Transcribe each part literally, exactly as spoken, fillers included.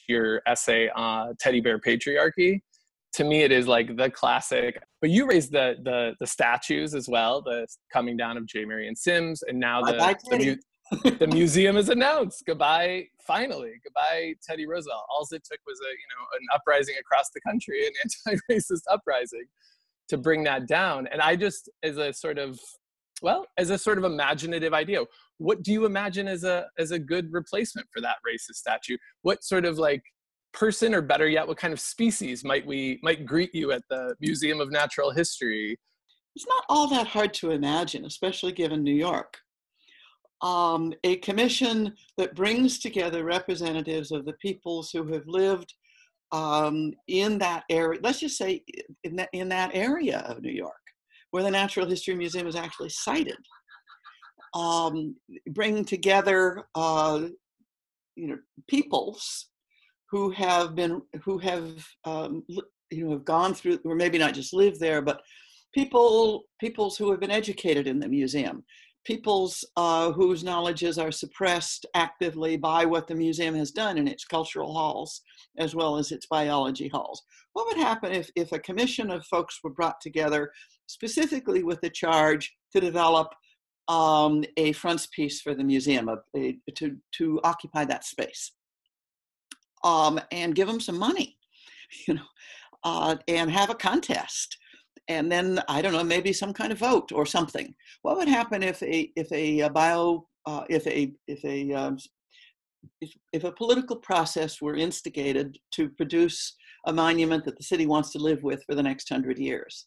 your essay on Teddy Bear Patriarchy. To me, it is like the classic, but you raised the the the statues as well, the coming down of J. Marion Sims, and now the, Bye, the, mu the museum is announced. Goodbye, finally, goodbye, Teddy Roosevelt. All it took was a, you know, an uprising across the country, an anti-racist uprising to bring that down. And I just, as a sort of, well, as a sort of imaginative idea, what do you imagine as a as a good replacement for that racist statue? What sort of like person, or better yet, what kind of species might we might greet you at the Museum of Natural History? It's not all that hard to imagine, especially given New York. Um, a commission that brings together representatives of the peoples who have lived um, in that area, let's just say in that, in that area of New York, where the Natural History Museum is actually sited. Um, bringing together uh, you know, peoples who have been, who have, um, you know, have gone through, or maybe not just lived there, but people, peoples who have been educated in the museum, peoples uh, whose knowledges are suppressed actively by what the museum has done in its cultural halls, as well as its biology halls. What would happen if, if a commission of folks were brought together specifically with the charge to develop um, a frontispiece for the museum, a, a, to, to occupy that space? Um, and give them some money, you know, uh, and have a contest, and then I don't know, maybe some kind of vote or something. What would happen if a if a, a bio uh, if a if a um, if, if a political process were instigated to produce a monument that the city wants to live with for the next hundred years?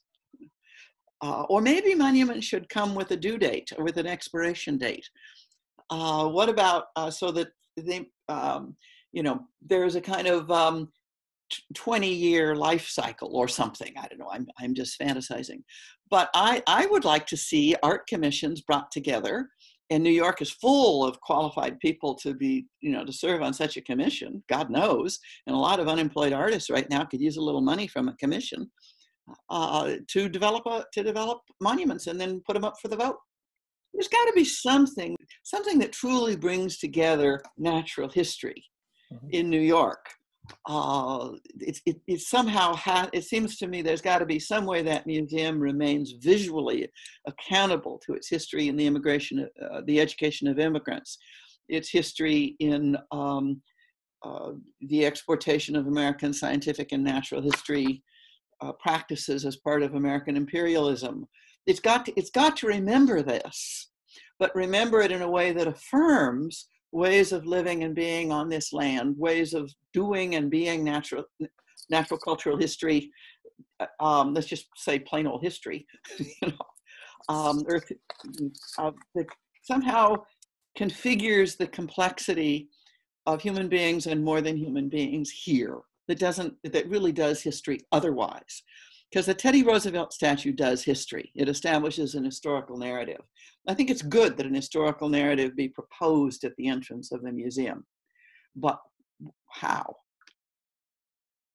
Uh, or maybe monuments should come with a due date or with an expiration date. Uh, what about uh, so that they um, you know, there's a kind of um, twenty year life cycle or something. I don't know, I'm, I'm just fantasizing. But I, I would like to see art commissions brought together, and New York is full of qualified people to be, you know, to serve on such a commission, God knows. And a lot of unemployed artists right now could use a little money from a commission uh, to develop a, to develop monuments and then put them up for the vote. There's got to be something, something that truly brings together natural history in New York. Uh, it, it, it somehow, ha it seems to me there's got to be some way that museum remains visually accountable to its history in the immigration, uh, the education of immigrants, its history in um, uh, the exportation of American scientific and natural history uh, practices as part of American imperialism. It's got to, it's got to remember this, but remember it in a way that affirms ways of living and being on this land, ways of doing and being natural, natural cultural history. Um, let's just say plain old history. you know, um, or uh, that somehow configures the complexity of human beings and more than human beings here. That doesn't, that really does history otherwise. Because the Teddy Roosevelt statue does history. It establishes an historical narrative. I think it's good that an historical narrative be proposed at the entrance of the museum. But how?